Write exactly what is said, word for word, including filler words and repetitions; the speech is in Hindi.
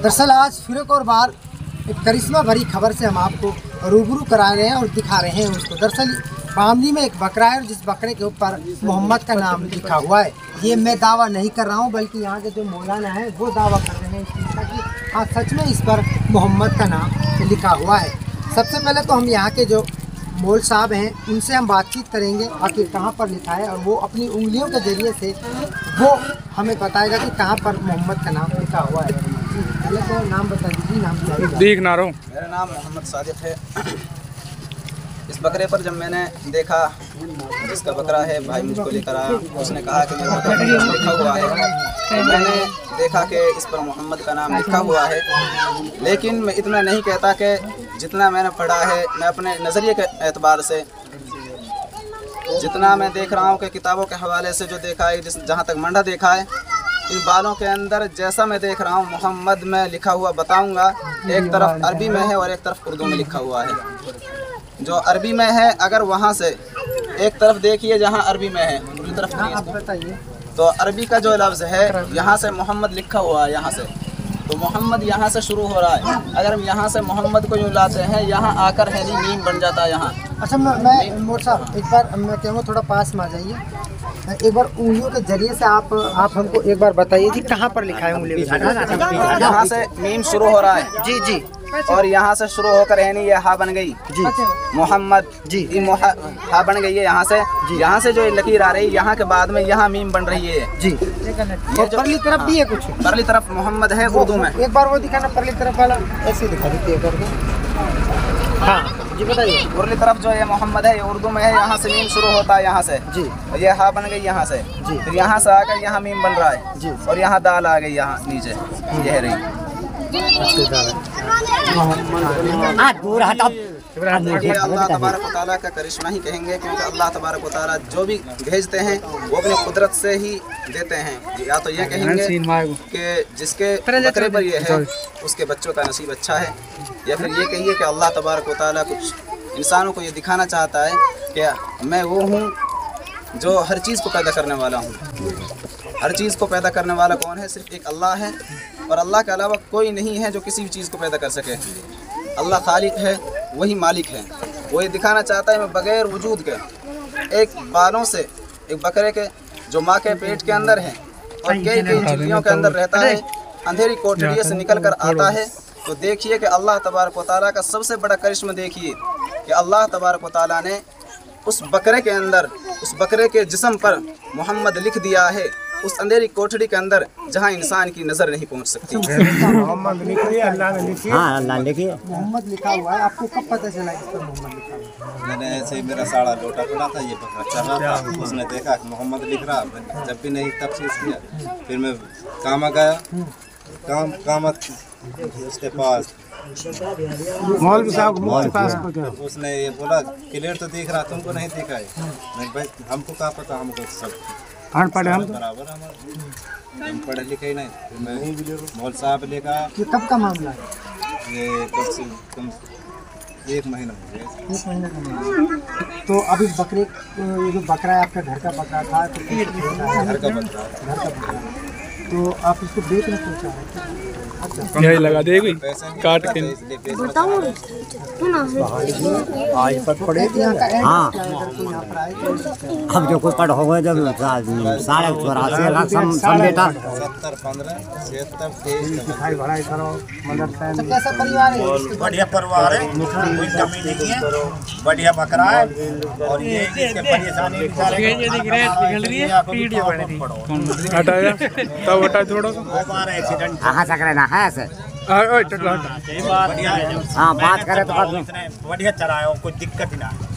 दरअसल आज फिर एक और बार एक करिश्मा भरी खबर से हम आपको रूबरू करा रहे हैं और दिखा रहे हैं उसको। दरअसल बामनी में एक बकरा है और जिस बकरे के ऊपर मोहम्मद का नाम लिखा हुआ है। ये मैं दावा नहीं कर रहा हूँ, बल्कि यहाँ के जो मौलाना हैं वो दावा कर रहे हैं इस चीज़ का कि हाँ सच में इस पर मोहम्मद का नाम लिखा हुआ है। सबसे पहले तो हम यहाँ के जो मौल साहब हैं उनसे हम बातचीत करेंगे आखिर कहाँ पर लिखा है, और वो अपनी उंगलियों के ज़रिए से वो हमें बताएगा कि कहाँ पर मोहम्मद का नाम लिखा हुआ है। पहले तो नाम बता दीजिए। नाम देख ना रहा हूँ। मेरा नाम मोहम्मद सादिक है। इस बकरे पर जब मैंने देखा, जिसका बकरा है भाई मुझको लेकर आया, उसने कहा कि मेरे बकरे पर लिखा हुआ है। तो मैंने देखा कि इस पर मोहम्मद का नाम लिखा हुआ है, लेकिन मैं इतना नहीं कहता कि जितना मैंने पढ़ा है, मैं अपने नज़रिए के एतबार से जितना मैं देख रहा हूँ कि किताबों के हवाले से जो देखा है, जिस जहाँ तक मंडा देखा है, इन बालों के अंदर जैसा मैं देख रहा हूँ मोहम्मद में लिखा हुआ बताऊँगा। एक तरफ अरबी में है और एक तरफ उर्दू में लिखा हुआ है। जो अरबी में है, अगर वहाँ से एक तरफ देखिए जहाँ अरबी में है, दूसरी तरफ नहीं बताइए, तो अरबी का जो लफ्ज़ है यहाँ से मोहम्मद लिखा हुआ है, यहाँ से तो मोहम्मद यहाँ से शुरू हो रहा है। अगर हम यहाँ से मोहम्मद को यूँ लाते हैं, यहाँ आकर है नहीं मीम बन जाता है यहाँ। अच्छा मैं मैं मोर साहब एक बार मैं कहूँगा थोड़ा पास में आ जाइए। एक बार उंगलियों के जरिए से आप आप हमको एक बार बताइए जी कहाँ पर लिखा है उंगलियों? यहाँ से मीम शुरू हो रहा है जी जी, और यहाँ से शुरू होकर है नहीं ये हा बन गई जी मोहम्मद जी, ये हा बन गई है यहाँ से। यहाँ से जो लकीर आ रही है, यहाँ के बाद में यहाँ मीम बन रही है जी। और परली तरफ भी है कुछ? परली तरफ मोहम्मद है उर्दू में। एक बार वो दिखाना परली तरफ वाला, ऐसे दिखा दीजिए करके। हाँ जी बताइए। परली तरफ जो है मोहम्मद है, ये उर्दू में है। यहाँ से मीम शुरू होता है यहाँ से जी, ये हा बन गई यहाँ से जी, फिर यहाँ से आकर यहाँ मीम बन रहा है जी, और यहाँ दाल आ गई यहाँ नीचे, ये है रही। ये अल्लाह तबारक व तआला का करिश्मा ही कहेंगे, क्योंकि अल्लाह तबारक व तआला जो भी भेजते हैं वो अपनी कुदरत से ही देते हैं। या तो ये कहेंगे कि जिसके बकरे पर ये है उसके बच्चों का नसीब अच्छा है, या फिर ये कहिए कि अल्लाह तबारक व तआला कुछ इंसानों को ये दिखाना चाहता है कि मैं वो हूँ जो हर चीज़ को पैदा करने वाला हूँ। हर चीज़ को पैदा करने वाला कौन है? सिर्फ एक अल्लाह है, और अल्लाह के अलावा कोई नहीं है जो किसी भी चीज़ को पैदा कर सके। अल्लाह खालिक है, वही मालिक है। वो ये दिखाना चाहता है मैं बग़ैर वजूद के एक बालों से, एक बकरे के जो माँ के पेट के अंदर है और कई कई चिड़ियों के अंदर रहता है, अंधेरी कोठरियों से निकल कर आता है। तो देखिए कि अल्लाह तबारक व तआला का सबसे बड़ा करिश्मा देखिए कि अल्लाह तबारक व तआला ने उस बकरे के अंदर, उस बकरे के जिस्म पर मोहम्मद लिख दिया है, उस अंधेरी कोठरी के अंदर जहाँ इंसान की नज़र नहीं पहुँच सकती। मोहम्मद लिखिए, अल्लाह ने लिखी है। हाँ अल्लाह लिखिए। मोहम्मद लिखा हुआ है। आपको कब पता चला इस पर मोहम्मद लिखा हुआ है? मैंने ऐसे ही मेरा साड़ा लोटा पड़ा था, ये बकरा चल रहा था, उसने देखा कि मोहम्मद लिख रहा। मैंने जब भी नहीं तफ्सीस किया, फिर मैं कामा गया, काम कामत उसके पास मौलवी साहब के पास उसने ये बोला क्लियर तो दिख रहा, तुमको नहीं दिखा है। मैं भाई हमको क्या पता, हमको सब पढ़े हम बराबर हमारे, हम पढ़े लिखे ही नहीं। फिर मैं मौल साहब लेकर। ये कब का मामला है? ये कब से कम एक महीना हो गया। एक महीने का मामला। तो अभी बकरे, ये जो बकरा है आपका घर का बकरा था? तो घर का बकरा, घर का बकरा, तो आप इसको बेचना सोचा है? यही लगा देगी काट के। हाँ अब जो कोई पढ़ हो गए जब साढ़े चौरासी लाख सम बेटा सत्तर पंद्रह छिहत्तर तेईस। कैसा परिवार है? बढ़िया परिवार है, कोई कमी नहीं है, बढ़िया बकरा है। और ये इसके परेशानी हटाया तब हटा थोड़ा सा एक्सीडेंट हाँ सकरे ना है ऐसे। हाँ बात करें तो हाँ बात करें तो बढ़िया चलाया, कोई दिक्कत ही ना।